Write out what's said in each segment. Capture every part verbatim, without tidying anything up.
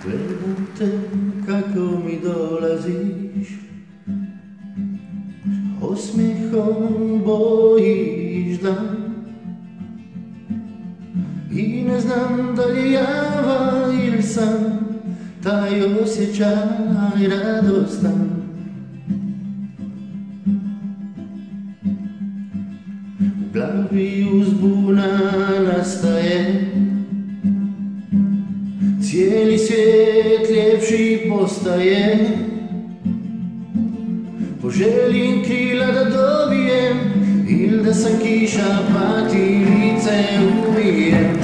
Gledam te kako mi dolaziš, osmijehom bojiš dan i ne znam da li java ili sam taj osjećaj radostan. U glavi uzbuna nastaje, cijeli svijet ljepši postaje. Poželim krila da dobijem, ili da sam kiša pa ti lice umijem.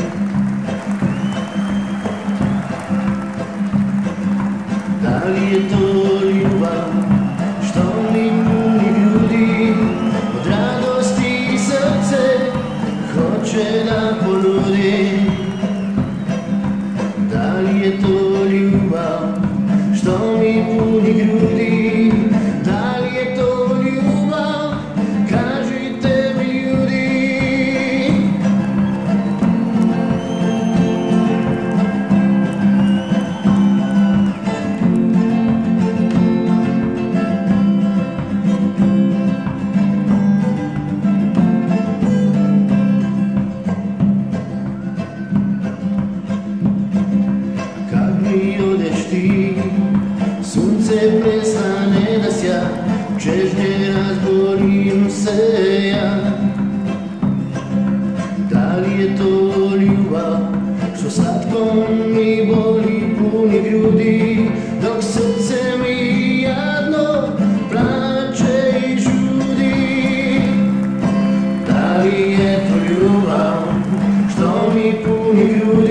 Da li je to ljubav što mi puni grudi, od radosti srce hoće da ponudi? Da li je to ljubav što mi puni grudi? Da li je to ljubav? Kažite mi ljudi. Kad mi odeš ti, sunce prestane da sja, čežnje razborim se ja. Da li je to ljubav što slatko mi boli puni grudi, dok srce mi jadno plače i žudi? Da li je to ljubav što mi puni grudi?